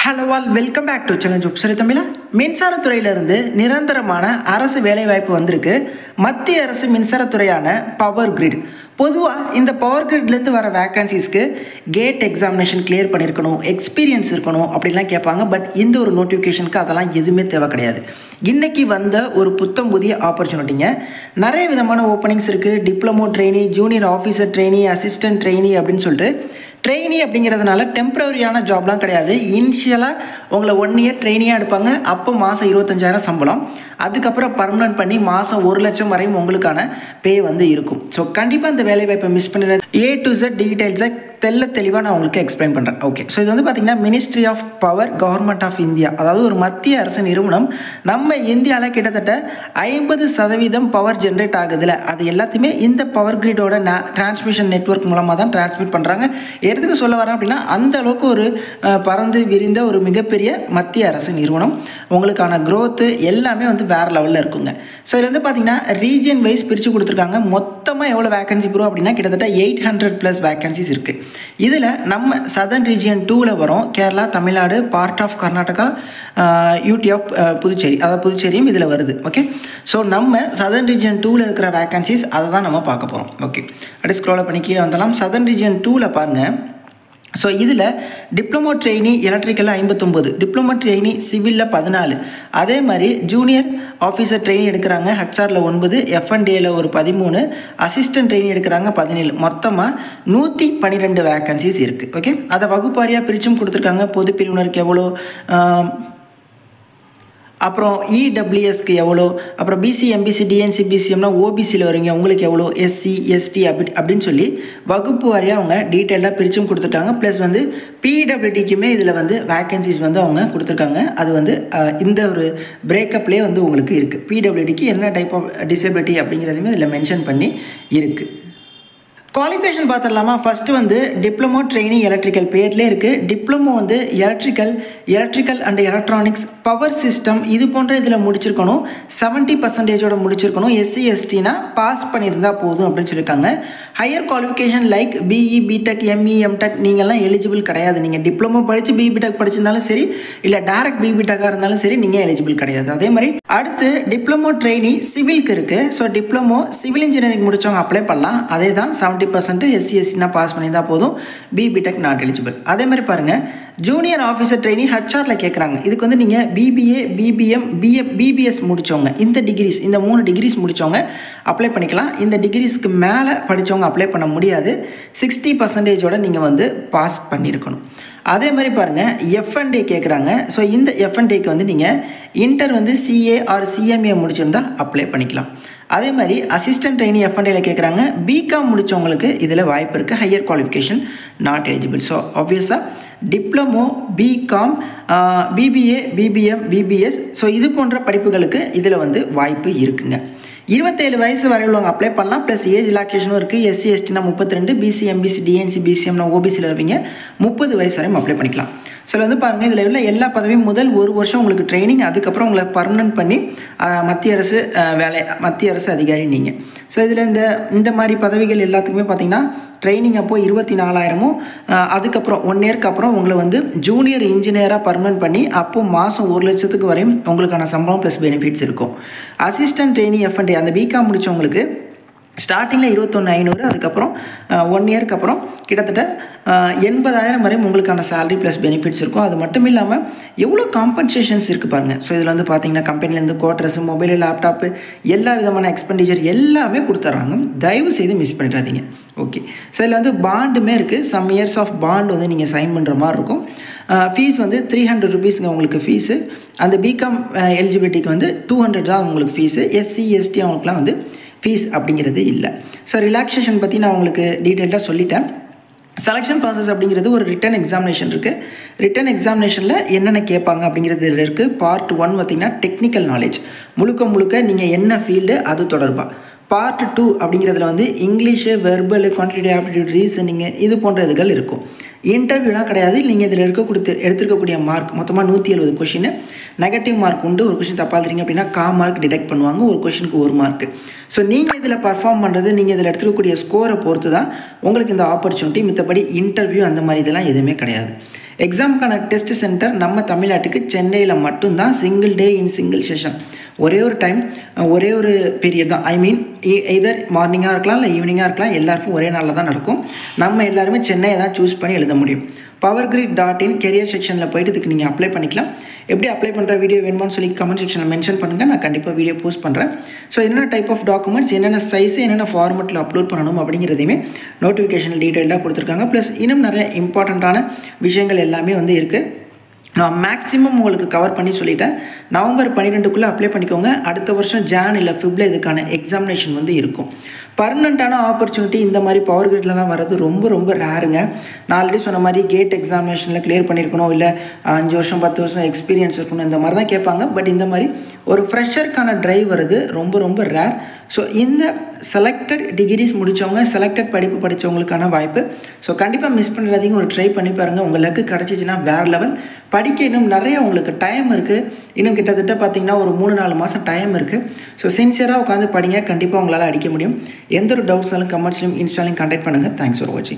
Hello all welcome back to channel job சரி தமிழா. மின்சாரத்துறையிலிருந்து நிரந்தரமான அரசு வேலைவாய்ப்பு வந்திருக்கு. மத்திய அரசு மின்சாரத்துறையான பவர் கிரிட். பொதுவாக இந்த பவர் கிரிட்லேருந்து வர வேக்கன்சிஸ்க்கு கேட் எக்ஸாமினேஷன் கிளியர் பண்ணியிருக்கணும், எக்ஸ்பீரியன்ஸ் இருக்கணும் அப்படிலாம் கேட்பாங்க. பட் இந்த ஒரு நோட்டிஃபிகேஷனுக்கு அதெல்லாம் எதுவுமே தேவை கிடையாது. இன்றைக்கி வந்த ஒரு புத்தம் புதிய ஆப்பர்ச்சுனிட்டிங்க. நிறைய விதமான ஓப்பனிங்ஸ் இருக்குது. Diploma trainee, junior officer trainee, assistant trainee அப்படின்னு சொல்லிட்டு ட்ரெயினி அப்படிங்கிறதுனால டெம்பரரியான ஜாப்லாம் கிடையாது. இனிஷியலாக உங்களை 1 இயர் ட்ரெயினியாக எடுப்பாங்க. அப்போ மாதம் 25,000 சம்பளம். அதுக்கப்புறம் பர்மனன்ட் பண்ணி மாதம் 1 லட்சம் வரையும் உங்களுக்கான பே வந்து இருக்கும். ஸோ கண்டிப்பாக இந்த வேலைவாய்ப்பை மிஸ் பண்ணிடுறது. A to Z டீட்டெயில்ஸை தெளிவாக நான் உங்களுக்கு எக்ஸ்பிளைன் பண்ணுறேன். ஓகே, ஸோ இது வந்து பார்த்திங்கன்னா ministry of power, government of India, அதாவது ஒரு மத்திய அரசு நிறுவனம். நம்ம இந்தியாவில் கிட்டத்தட்ட 50% பவர் ஜென்ரேட் ஆகுதுல, அது எல்லாத்தையுமே இந்த பவர் கிரிடோட டிரான்ஸ்மிஷன் நெட்வொர்க் மூலமாக தான் டிரான்ஸ்மிட் பண்ணுறாங்க. எதுக்கு சொல்ல வரேன் அப்படின்னா, அந்த அளவுக்கு ஒரு பறந்து விரிந்த ஒரு மிகப்பெரிய மத்திய அரசு நிறுவனம். உங்களுக்கான க்ரோத்து எல்லாமே வந்து வேறு லெவலில் இருக்குங்க. ஸோ இது வந்து பார்த்திங்கன்னா ரீஜியன் வைஸ் பிரித்து கொடுத்துருக்காங்க. மொத்தமாக எவ்வளோ வேக்கன்சி ப்ரோ அப்படின்னா கிட்டத்தட்ட 800+ வேக்கன்சிஸ் இருக்குது. இதில் நம்ம சதர்ன் ரீஜியன் 2ல் வரும். Kerala, Tamil Nadu, part of Karnataka, UT of Puducherry, அதாவது புதுச்சேரியும் இதில் வருது. ஓகே, ஸோ நம்ம சதர்ன் ரீஜியன் 2ல் இருக்கிற வேக்கன்சிஸ் அதை தான் நம்ம பார்க்க போகிறோம். ஓகே, அப்படியே ஸ்க்ரோல் பண்ணி கீழே வந்தலாம். சதர்ன் ரீஜியன் 2ல் பாருங்கள். ஸோ இதில் டிப்ளமோ ட்ரெயினி எலக்ட்ரிக்கலில் 59, டிப்ளமோ ட்ரெயினி சிவிலில் 14, அதே மாதிரி ஜூனியர் ஆஃபீஸர் ட்ரெயினி எடுக்கிறாங்க. ஹெச்ஆரில் 9, எஃப்என்டிஏல ஒரு 13, அசிஸ்டன்ட் ட்ரெயினி எடுக்கிறாங்க 17. மொத்தமாக 112 வேக்கன்சிஸ் இருக்குது. ஓகே, அதை வகுப்பாரியாக பிரிச்சும் கொடுத்துருக்காங்க. பொது பிரிவினருக்கு எவ்வளோ, அப்புறம் இடபிள்யூஎஸ்க்கு எவ்வளோ, அப்புறம் பிசி, எம்பிசி, டிஎன்சி, பிசிஎம்னா ஓபிசியில் வருவீங்க, உங்களுக்கு எவ்வளோ, எஸ்சி, எஸ்டி அப்படின்னு சொல்லி வகுப்பு வாரியாக அவங்க டீட்டெயிலாக பிரிச்சும் கொடுத்துருக்காங்க. ப்ளஸ் வந்து பிடபிள்யூடிக்குமே இதில் வந்து வேக்கன்சிஸ் வந்து அவங்க கொடுத்துருக்காங்க. அது வந்து இந்த ஒரு பிரேக்கப்லேயே வந்து உங்களுக்கு இருக்குது. பிடபிள்யூடிக்கு என்ன டைப் ஆஃப் டிசபிலிட்டி அப்படிங்கிறதுமே இதில் மென்ஷன் பண்ணி இருக்குது. குவாலிஃபிகேஷன் பார்த்துடலாமா? ஃபஸ்ட்டு வந்து டிப்ளமோ ட்ரெயினி எலக்ட்ரிக்கல் பேர்லேயே இருக்குது. டிப்ளமோ வந்து electrical and electronics, power system இது போன்ற இதில் முடிச்சிருக்கணும். 70% முடிச்சிருக்கணும். எஸ்சி எஸ்டினா பாஸ் பண்ணியிருந்தால் போதும் அப்படின்னு சொல்லியிருக்காங்க. Higher qualification like BE, BTech, ME, MTech நீங்கள்லாம் எலிஜிபிள் கிடையாது. நீங்கள் டிப்ளமோ படித்து பிபிடெக் படிச்சிருந்தாலும் சரி, இல்லை டேரக்ட் பிபிடெக்காக இருந்தாலும் சரி, நீங்கள் எலிஜிபிள் கிடையாது. அதே மாதிரி அடுத்து டிப்ளமோ ட்ரெயினி சிவிலுக்கு இருக்குது. ஸோ டிப்ளமோ சிவில் இன்ஜினியரிங் முடித்தவங்க அப்ளை பண்ணலாம். அதே தான் 70% எஸ்சி எஸ்சினா பாஸ் பண்ணியிருந்தால் போதும். BE BTech not eligible. அதே மாதிரி பாருங்கள், ஜூனியர் ஆஃபீஸர் ட்ரெயினி ஹெச்ஆரில் கேட்குறாங்க. இதுக்கு வந்து நீங்கள் பிபிஏ, பிபிஎம், பிபிஎஸ் முடித்தவங்க, இந்த டிகிரிஸ், இந்த 3 டிகிரிஸ் முடித்தவங்க அப்ளை பண்ணிக்கலாம். இந்த டிகிரிஸ்க்கு மேலே படித்தவங்க அப்ளை பண்ண முடியாது. 60% நீங்கள் வந்து பாஸ் பண்ணியிருக்கணும். அதே மாதிரி பாருங்கள், எஃப்என்டே கேட்குறாங்க. ஸோ இந்த எஃப்என்டேக்கு வந்து நீங்கள் இன்டர் வந்து சிஏ ஆர் சிஎம்ஏ முடிச்சிருந்தால் அப்ளை பண்ணிக்கலாம். அதே மாதிரி அசிஸ்டன்ட் ட்ரெயினி எஃப்என்டேல கேட்குறாங்க. பிகாம் முடித்தவங்களுக்கு இதில் வாய்ப்பு இருக்குது. Higher qualification not eligible. So ஆப்வியஸாக diploma, BCom, BBA, BBM, BBS, so இது போன்ற படிப்புகளுக்கு இதில் வந்து வாய்ப்பு இருக்குங்க. 27 வயசு வரை உள்ளவங்க அப்ளை பண்ணலாம். ப்ளஸ் ஏஜ் ரிலாக்ஸேஷனும் இருக்குது. எஸ்சி எஸ்டினா 32, பிசி, எம்பிசி, டிஎன்சி, பிசிஎம்னா ஓபிசியில் வருவீங்க, 30 வயசு வரையும் அப்ளை பண்ணிக்கலாம். ஸோ வந்து பாருங்கள், இதில் உள்ள எல்லா பதவியும் முதல் 1 வருஷம் உங்களுக்கு ட்ரைனிங், அதுக்கப்புறம் உங்களை பர்மனன்ட் பண்ணி மத்திய அரசு அதிகாரி நீங்கள். ஸோ இதில் இந்த மாதிரி பதவிகள் எல்லாத்துக்குமே பார்த்திங்கன்னா ட்ரைனிங் அப்போது 24,000, அதுக்கப்புறம் 1 இயருக்கு அப்புறம் உங்களை வந்து ஜூனியர் இன்ஜினியராக பர்மனன்ட் பண்ணி அப்போது மாதம் 1 லட்சத்துக்கு வரையும் உங்களுக்கான சம்பளம் ப்ளஸ் பெனிஃபிட்ஸ் இருக்கும். அசிஸ்டன்ட் ட்ரெயினி எஃப்என்டே அந்த பிகாம் முடித்தவங்களுக்கு ஸ்டார்டிங்கில் 21,500, அதுக்கப்புறம் 1 இயருக்கு அப்புறம் கிட்டத்தட்ட 80,000 வரையும் உங்களுக்கான சேலரி ப்ளஸ் பெனிஃபிட்ஸ் இருக்கும். அது மட்டும் இல்லாமல் எவ்வளோ காம்பன்சேஷன்ஸ் இருக்குது பாருங்கள். ஸோ இதில் வந்து பார்த்தீங்கன்னா கம்பெனிலேருந்து குவார்ட்டர்ஸ், மொபைலு, லேப்டாப்பு, எல்லா விதமான எக்ஸ்பெண்டிச்சர் எல்லாமே கொடுத்துட்றாங்க. தயவு செய்து மிஸ் பண்ணிடாதீங்க. ஓகே, ஸோ இதில் வந்து பாண்டுமே இருக்குது. சம் இயர்ஸ் ஆஃப் பாண்ட் வந்து நீங்கள் சைன் பண்ணுற மாதிரி இருக்கும். ஃபீஸ் வந்து 300 ருபீஸுங்க உங்களுக்கு ஃபீஸு. அந்த பிகாம் எலிஜிபிலிட்டிக்கு வந்து 200 தான் உங்களுக்கு ஃபீஸு. எஸ்சி எஸ்டி அவங்களுக்குலாம் வந்து ஃபீஸ் அப்படிங்கிறது இல்லை. ஸோ ரிலாக்ஸேஷன் பற்றி நான் உங்களுக்கு டீட்டெயில்டாக சொல்லிட்டேன். செலெக்ஷன் ப்ராசஸ் அப்படிங்கிறது ஒரு ரிட்டன் எக்ஸாமினேஷன் இருக்குது. ரிட்டன் எக்ஸாமினேஷனில் என்னென்ன கேட்பாங்க அப்படிங்கிறது இதில் இருக்குது. பார்ட் 1 பார்த்திங்கன்னா டெக்னிக்கல் நாலேஜ், முழுக்க நீங்கள் என்ன ஃபீல்டு அது தொடர்பாக. பார்ட் 2 அப்படிங்கிறதுல வந்து English, verbal, quantitative aptitude, reasoning இது போன்ற இதுகள் இருக்கும். இன்டர்வியூலாம் கிடையாது. நீங்கள் இதில் எடுத்துருக்கக்கூடிய மார்க் மொத்தமாக 170 கொஷின். நெகட்டிவ் மார்க் உண்டு. ஒரு கொஷின் தப்பாக எழுதுறீங்க அப்படின்னா மார்க் டிடெக்ட் பண்ணுவாங்க. ஒரு கொஷினுக்கு 1 மார்க். ஸோ நீங்கள் இதில் பர்ஃபார்ம் பண்ணுறது, நீங்கள் இதில் எடுத்துக்கக்கூடிய ஸ்கோரை பொறுத்து தான் உங்களுக்கு இந்த ஆப்பர்ச்சுனிட்டி. மித்தபடி இன்டர்வியூ அந்த மாதிரி இதெல்லாம் எதுவுமே கிடையாது. எக்ஸாமுக்கான டெஸ்ட் சென்டர் நம்ம தமிழ்நாட்டுக்கு சென்னையில் மட்டும்தான். Single day in single session. ஒரே ஒரு டைம், ஒரே ஒரு பீரியட் தான். ஐ மீன் எதர் மார்னிங்காக இருக்கலாம், இல்லை ஈவினிங்காக இருக்கலாம். எல்லாருக்கும் ஒரே நாளில் தான் நடக்கும். நம்ம எல்லாருமே சென்னையை தான் சூஸ் பண்ணி எழுத முடியும். powergrid.in கெரியர் செக்ஷனில் போய்ட்டு இதுக்கு நீங்கள் அப்ளை பண்ணிக்கலாம். எப்படி அப்ளை பண்ணுற வீடியோ வேணுமான்னு சொல்லி கமெண்ட் செக்ஷனில் மென்ஷன் பண்ணுங்கள். நான் கண்டிப்பாக வீடியோ போஸ்ட் பண்ணுறேன். ஸோ என்னென்ன டைப் ஆஃப் டாக்குமெண்ட்ஸ், என்னென்ன சைஸு, என்னென்ன ஃபார்மெட்டில் அப்லோட் பண்ணணும் அப்படிங்கிறதையுமே நோட்டிஃபிகேஷனில் டீட்டெயிலாக கொடுத்துருக்காங்க. ப்ளஸ் இன்னும் நிறைய இம்பார்ட்டண்ட்டான விஷயங்கள் எல்லாமே வந்து இருக்குது. நான் மேக்ஸிமம் உங்களுக்கு கவர் பண்ணி சொல்லிட்டேன். நவம்பர் 12க்குள்ளே அப்ளை பண்ணிக்கோங்க. அடுத்த வருஷம் ஜான் இல்லை ஃபிப்ல இதுக்கான எக்ஸாமினேஷன் வந்து இருக்கும். பர்மனண்ட்டான ஆப்பர்ச்சுனிட்டி இந்த மாதிரி பவர் கிரிட்லலாம் வர்றது ரொம்ப ரொம்ப ரேருங்க. நான் ஆல்ரெடி சொன்ன மாதிரி கேட் எக்ஸாமினேஷனில் கிளியர் பண்ணியிருக்கணும், இல்லை 5 வருஷம் 10 வருஷம் எக்ஸ்பீரியன்ஸ் இருக்கணும், இந்த மாதிரி தான் கேட்பாங்க. பட் இந்த மாதிரி ஒரு ஃப்ரெஷருக்கான ட்ரைவ் வருது ரொம்ப ரொம்ப ரேர். ஸோ இந்த செலக்டட் டிகிரிஸ் முடித்தவங்க, செலக்டட் படிப்பு படித்தவங்களுக்கான வாய்ப்பு. ஸோ கண்டிப்பாக மிஸ் பண்ணுறாதீங்க. ஒரு ட்ரை பண்ணி பாருங்கள். உங்கள் லக்கு கிடச்சிச்சின்னா வேறு லெவல். படிக்க இன்னும் நிறைய உங்களுக்கு டைம் இருக்குது. இன்னும் கிட்டத்தட்ட பார்த்திங்கன்னா ஒரு 3-4 மாதம் டைம் இருக்குது. ஸோ சின்சியராக உட்காந்து படிங்க. கண்டிப்பாக உங்களால் அடிக்க முடியும். எந்த ஒரு டவுட்ஸ்னாலும் கமெண்ட்ஸ்லையும் இன்ஸ்டாலையும் கான்டாக்ட் பண்ணுங்கள். தேங்க்ஸ் ஃபார் வாட்சிங்.